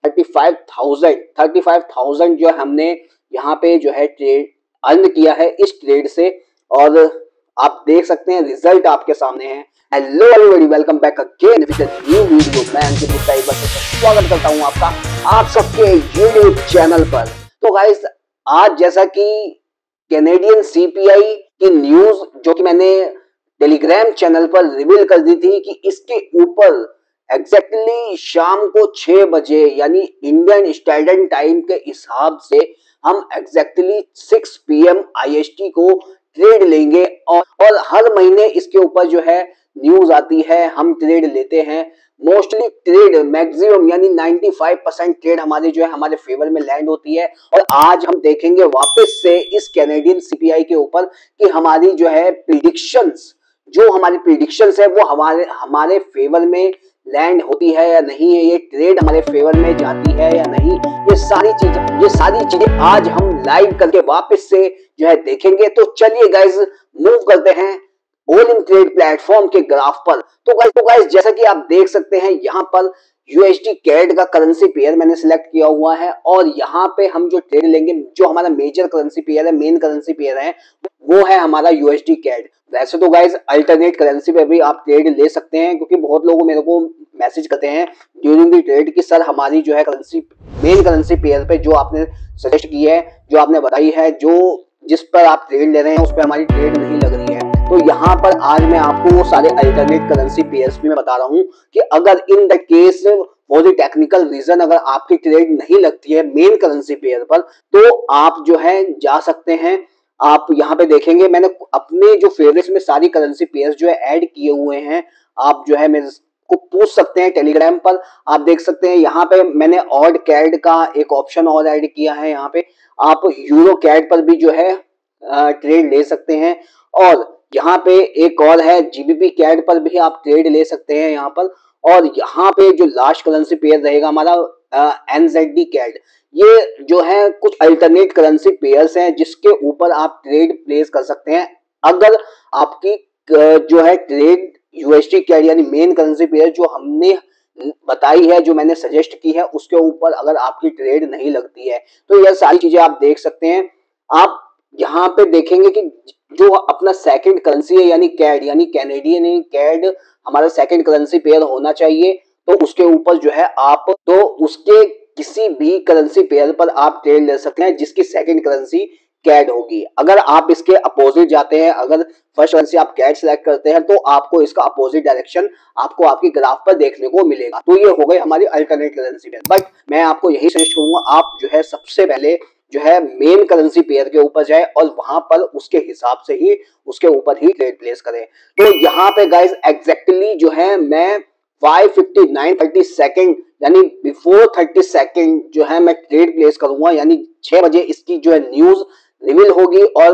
35,000 जो हमने यहाँ पे जो है ट्रेड अर्न किया है इस ट्रेड से। और आप देख सकते हैं रिजल्ट आपके सामने है। Hello everybody, welcome back again with a new video. मैं अंकित गुप्ता एक बार स्वागत करता हूं आपका आप सबके यूट्यूब चैनल पर। तो गाइस, आज जैसा कि कैनेडियन सीपीआई की न्यूज जो कि मैंने टेलीग्राम चैनल पर रिवील कर दी थी कि इसके ऊपर एग्जैक्टली शाम को 6 बजे यानी इंडियन स्टैंडर्ड टाइम के हिसाब से हम एग्जैक्टली 6 PM IST को ट्रेड लेंगे। और हर महीने इसके ऊपर जो है न्यूज आती है, हम ट्रेड लेते हैं। मोस्टली ट्रेड मैक्सिमम यानी 95% ट्रेड हमारे जो है हमारे फेवर में लैंड होती है। और आज हम देखेंगे वापस से इस कैनेडियन सीपीआई के ऊपर कि हमारी जो है प्रिडिक्शंस है वो हमारे फेवर में लैंड होती है या नहीं है, ये ट्रेड हमारे फेवर में जाती है या नहीं। ये सारी चीजें आज हम लाइव करके वापस से जो है देखेंगे। तो चलिए गाइस, मूव करते हैं ऑल इन ट्रेड प्लेटफॉर्म के ग्राफ पर। तो गाइस जैसा कि आप देख सकते हैं यहाँ पर USD कैड का करेंसी पेयर मैंने सिलेक्ट किया हुआ है। और यहाँ पे हम जो ट्रेड लेंगे, जो हमारा मेजर करेंसी पेयर है, मेन करेंसी पेयर है, वो है हमारा USD कैड। वैसे तो गाइस अल्टरनेट करेंसी पे भी आप ट्रेड ले सकते हैं, क्योंकि बहुत लोग मेरे को मैसेज करते हैं ड्यूरिंग द ट्रेड कि सर हमारी जो है करेंसी, मेन करेंसी पेयर पे जो आपने सजेस्ट की है, जो आपने बताई है, जो जिस पर आप ट्रेड ले रहे हैं उस पर हमारी ट्रेड नहीं लग रही है। तो यहाँ पर आज मैं आपको वो सारे अल्टरनेट करेंसी पेयर्स भी मैं बता रहा हूँ कि अगर in the case for the technical reason अगर आपकी ट्रेड नहीं लगती है मेन करेंसी पेयर पर, तो आप जो है जा सकते हैं। आप यहाँ पे देखेंगे मैंने अपने जो फेवरेट्स में सारी करेंसी पेयर्स जो है ऐड किए हुए हैं। आप जो है मेरे को पूछ सकते हैं टेलीग्राम पर। आप देख सकते हैं यहाँ पे मैंने ऑड कैड का एक ऑप्शन और ऐड किया है। यहाँ पे आप यूरो कैड पर भी जो है ट्रेड ले सकते हैं। और यहाँ पे एक और है GBP कैड पर भी आप ट्रेड ले सकते हैं यहाँ पर। और यहाँ पे जो लास्ट करेंसी पेयर रहेगा हमारा NZD कैड। ये जो है कुछ अल्टरनेट करेंसी पेयर्स हैं जिसके ऊपर आप ट्रेड प्लेस कर सकते हैं। अगर आपकी जो है ट्रेड USD कैड यानी मेन करेंसी पेयर जो हमने बताई है, जो मैंने सजेस्ट की है, उसके ऊपर अगर आपकी ट्रेड नहीं लगती है, तो यह सारी चीजें आप देख सकते हैं। आप यहाँ पे देखेंगे कि जो अपना सेकंड करेंसी है यानी कैड, यानी कैनेडियन कैड हमारा सेकंड करेंसी पेयर होना चाहिए। तो उसके ऊपर जो है आप तो उसके किसी भी करेंसी पेयर पर आप ट्रेड ले सकते हैं जिसकी सेकंड करेंसी कैड होगी। अगर आप इसके अपोजिट जाते हैं, अगर फर्स्ट करेंसी आप कैड सेलेक्ट करते हैं, तो आपको इसका अपोजिट डायरेक्शन आपको आपकी ग्राफ पर देखने को मिलेगा। तो ये हो गई हमारी अल्टरनेट करेंसी पेयर। बट मैं आपको यही सजेस्ट करूंगा, आप जो है सबसे पहले जो है मेन करेंसी पेयर के ऊपर जाए और वहां पर उसके हिसाब से ही उसके ऊपर ही ट्रेड प्लेस करें। तो यहाँ पे गाइस एग्जैक्टली जो है मैं 5:59 30 सेकेंड यानी बिफोर 30 सेकेंड जो है मैं ट्रेड प्लेस करूंगा। यानी 6 बजे इसकी जो है न्यूज रिवील होगी और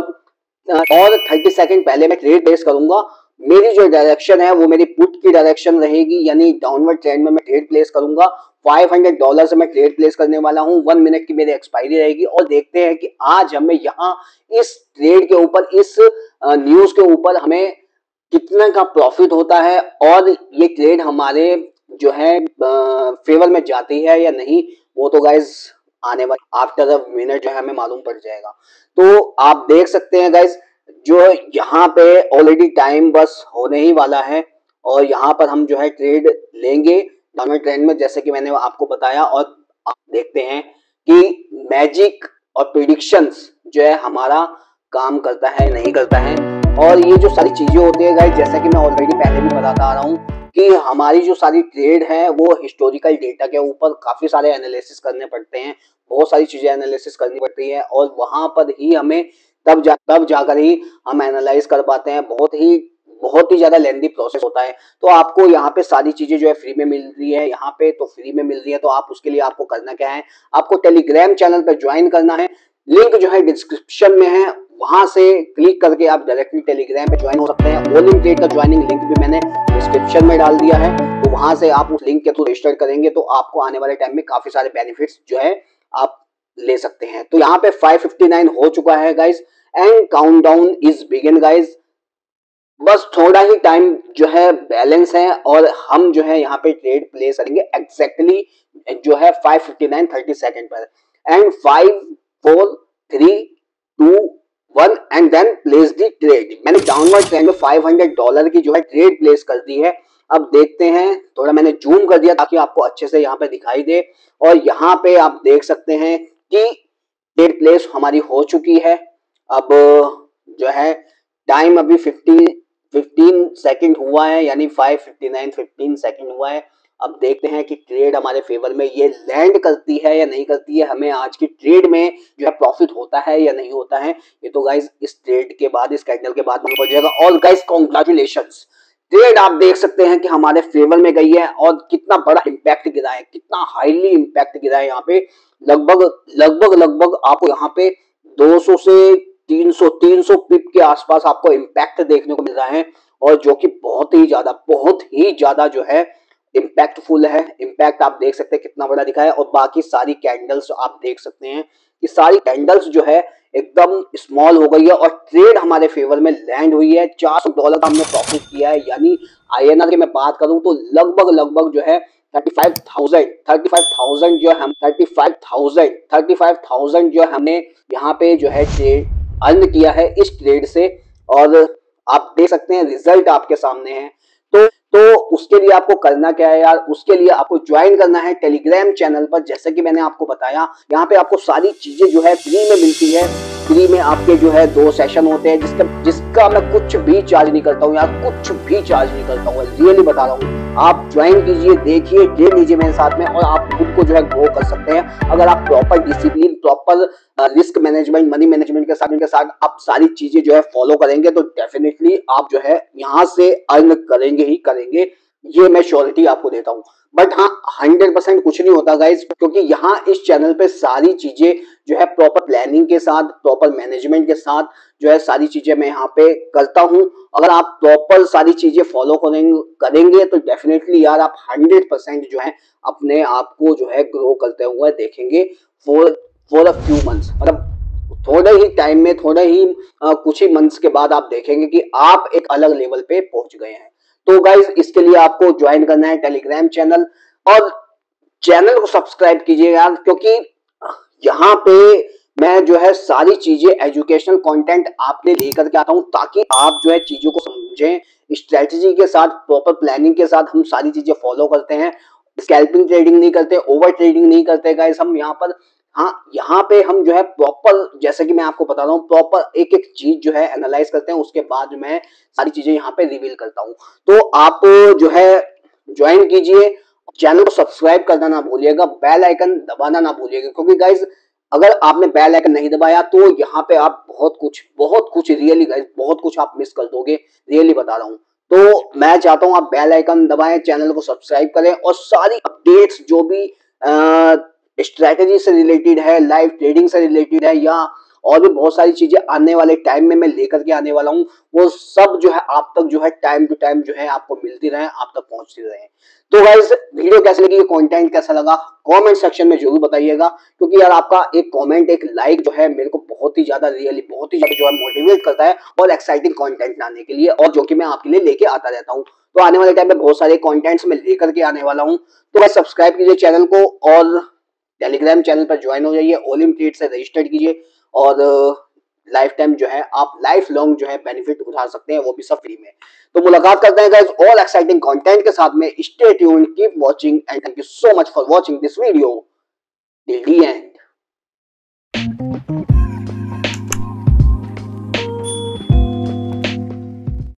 30 सेकेंड पहले मैं ट्रेड प्लेस करूंगा। मेरी जो डायरेक्शन है वो मेरी पुट की डायरेक्शन रहेगी, यानी डाउनवर्ड ट्रेंड में मैं ट्रेड प्लेस करूंगा। $500 से मैं ट्रेड प्लेस करने वाला हूं। 1 मिनट की मेरी एक्सपायरी रहेगी। और देखते हैं कि आज हमें यहाँ इस ट्रेड के ऊपर, इस न्यूज के ऊपर हमें कितना का प्रॉफिट होता है और ये ट्रेड हमारे जो है फेवर में जाती है या नहीं, वो तो गाइज आने वाले आफ्टर अ मिनट जो है हमें मालूम पड़ जाएगा। तो आप देख सकते हैं गाइज, जो यहाँ पे ऑलरेडी टाइम बस होने ही वाला है और यहाँ पर हम जो है ट्रेड लेंगे डाउनवर्ड ट्रेंड में, जैसे कि मैंने आपको बताया। और आप देखते हैं कि मैजिक और प्रिडिक्शंस जो है हमारा काम करता है नहीं करता है। और ये जो सारी चीजें होती है गाइस, जैसा कि मैं ऑलरेडी पहले भी बताता आ रहा हूँ कि हमारी जो सारी ट्रेड है वो हिस्टोरिकल डेटा के ऊपर काफी सारे एनालिसिस करने पड़ते हैं, बहुत सारी चीजें एनालिसिस करनी पड़ती है। और वहां पर ही हमें तब जाकर ही हम एनालाइज कर पाते हैं। बहुत ही ज्यादा लेंथी प्रोसेस होता है। तो आपको यहाँ पे सारी चीजें जो है फ्री में मिल रही है, यहाँ पे तो फ्री में मिल रही है। तो आप उसके लिए आपको करना क्या है, आपको टेलीग्राम चैनल पर ज्वाइन करना है। लिंक जो है डिस्क्रिप्शन में है, वहां से क्लिक करके आप डायरेक्टली टेलीग्राम पे ज्वाइन हो सकते हैं। ऑल इन ट्रेड का ज्वाइनिंग लिंक भी मैंने डिस्क्रिप्शन में डाल दिया है। तो वहां से आप उस लिंक के थ्रू रजिस्टर करेंगे तो आपको आने वाले टाइम में काफी सारे बेनिफिट्स जो है आप ले सकते हैं। तो यहाँ पे 5:59 हो चुका है guys and countdown is begin guys. बस थोड़ा ही टाइम जो है बैलेंस है और हम जो है यहाँ पे ट्रेड प्लेस करेंगे एग्जैक्टली जो है 5:59:30 सेकंड पर, and 5 4 3 2 1 and then place the trade. मैंने डाउनवर्ड ट्रेंड में $500 की जो है ट्रेड प्लेस कर दी है। अब देखते हैं, थोड़ा मैंने जूम कर दिया ताकि आपको अच्छे से यहाँ पे दिखाई दे, और यहाँ पे आप देख सकते हैं कि ट्रेड प्लेस हमारी हो चुकी है। अब जो है टाइम अभी 15 सेकंड हुआ है, यानी 5:59:15 सेकंड हुआ है। अब देखते हैं कि ट्रेड हमारे फेवर में ये लैंड करती है या नहीं करती है, हमें आज की ट्रेड में जो है प्रॉफिट होता है या नहीं होता है, ये तो गाइस इस ट्रेड के बाद, इस कैंडल के बाद मालूम पड़ जाएगा। और गाइस कॉन्ग्रेचुलेशंस, ट्रेड आप देख सकते हैं कि हमारे फेवर में गई है, और कितना बड़ा इंपैक्ट गिरा है, कितना हाईली इंपैक्ट गिरा है। यहाँ पे लगभग आपको यहाँ पे 200 से 300 पिप के आसपास आपको इंपैक्ट देखने को मिल रहा है, और जो कि बहुत ही ज्यादा जो है इम्पैक्टफुल है। इम्पैक्ट आप देख सकते हैं कितना बड़ा दिखा है, और बाकी सारी कैंडल्स आप देख सकते हैं कि सारी कैंडल्स जो है एकदम स्मॉल हो गई है, और ट्रेड हमारे फेवर में लैंड हुई है। $400 का हमने प्रॉफिट किया है, यानी INR की मैं बात करूं तो लगभग जो है 35,000 जो हम 35,000 जो हमने यहाँ पे जो है ट्रेड अर्न किया है इस ट्रेड से। और आप देख सकते हैं रिजल्ट आपके सामने है। तो उसके लिए आपको करना क्या है यार, उसके लिए आपको ज्वाइन करना है टेलीग्राम चैनल पर। जैसे कि मैंने आपको बताया, यहाँ पे आपको सारी चीजें जो है फ्री में मिलती है। फ्री में आपके जो है 2 सेशन होते हैं, जिसका मैं कुछ भी चार्ज नहीं करता हूँ यार, कुछ भी चार्ज नहीं करता हूँ, रियली बता रहा हूँ। आप ज्वाइन कीजिए, देखिए, ट्रेड लीजिए मेरे साथ में, और आप खुद को जो है ग्रो कर सकते हैं। अगर आप proper discipline, proper risk management, money management के साथ आप सारी चीजें जो है फॉलो करेंगे, तो डेफिनेटली आप जो है यहाँ से अर्न करेंगे ही करेंगे, ये मैं श्योरिटी आपको देता हूँ। बट हाँ, 100% कुछ नहीं होता गाइज, क्योंकि यहाँ इस चैनल पे सारी चीजें जो है प्रॉपर प्लानिंग के साथ, प्रॉपर मैनेजमेंट के साथ जो है सारी चीजें मैं यहाँ पे करता हूँ। अगर आप प्रॉपर सारी चीजें फॉलो करेंगे तो डेफिनेटली यार आप 100% जो है अपने आप को जो है ग्रो करते हुए देखेंगे फॉर अ फ्यू मंथ्स। मतलब थोड़े ही टाइम में, थोड़े ही कुछ ही मंथ्स के बाद आप देखेंगे कि आप एक अलग लेवल पे पहुंच गए हैं। तो गाइज इसके लिए आपको ज्वाइन करना है टेलीग्राम चैनल, और चैनल को सब्सक्राइब कीजिए यार, क्योंकि यहाँ पे मैं जो है सारी चीजें एजुकेशनल कंटेंट आपने लेकर के आता हूँ, ताकि आप जो है चीजों को समझें। स्ट्रेटजी के साथ, प्रॉपर प्लानिंग के साथ हम सारी चीजें फॉलो करते हैं। स्कैल्पिंग ट्रेडिंग नहीं करते, ओवर ट्रेडिंग नहीं करते गाइस हम यहाँ पर। हाँ, यहाँ पे हम जो है प्रॉपर, जैसे कि मैं आपको बता रहा हूँ, प्रॉपर एक एक चीज जो है एनालाइज करते हैं, उसके बाद मैं सारी चीजें यहाँ पे रिवील करता हूँ। तो आप जो है ज्वाइन कीजिए, चैनल को सब्सक्राइब करना ना भूलिएगा, बेल आइकन दबाना ना भूलिएगा, क्योंकि गाइज अगर आपने बेल आइकन नहीं दबाया तो यहाँ पे आप बहुत कुछ रियली गाइज बहुत कुछ आप मिस कर दोगे, रियली बता रहा हूँ। तो मैं चाहता हूँ आप बेल आइकन दबाएं, चैनल को सब्सक्राइब करें, और सारी अपडेट्स जो भी स्ट्रेटेजी से रिलेटेड है, लाइव ट्रेडिंग से रिलेटेड है, या और भी बहुत सारी चीजें आने वाले टाइम में मैं लेकर के आने वाला हूँ, वो सब जो है आप तक जो है टाइम टू टाइम जो है आपको मिलती रहे, आप तक पहुंचती रहे। तो गाइस वीडियो कैसे लगी, कंटेंट कैसा लगा, कमेंट सेक्शन में जरूर बताइएगा, क्योंकि यार आपका एक कमेंट, एक लाइक जो है मेरे को बहुत ही ज्यादा, रियली बहुत ही ज्यादा जो है मोटिवेट करता है और एक्साइटिंग कंटेंट लाने के लिए, और जो कि मैं आपके लिए लेके आता रहता हूँ। तो आने वाले टाइम में बहुत सारे कंटेंट्स मैं लेकर के आने वाला हूँ। तो गाइस सब्सक्राइब कीजिए चैनल को, और टेलीग्राम चैनल पर ज्वाइन हो जाइए, ओलिम ट्रेड से रजिस्टर्ड कीजिए, और लाइफ टाइम जो है आप लाइफ लॉन्ग जो है बेनिफिट उठा सकते हैं, वो भी सब फ्री में। तो मुलाकात करते हैं गाइस और एक्साइटिंग कंटेंट के साथ में। Stay tuned, keep watching, and thank you so much for watching this video till the and.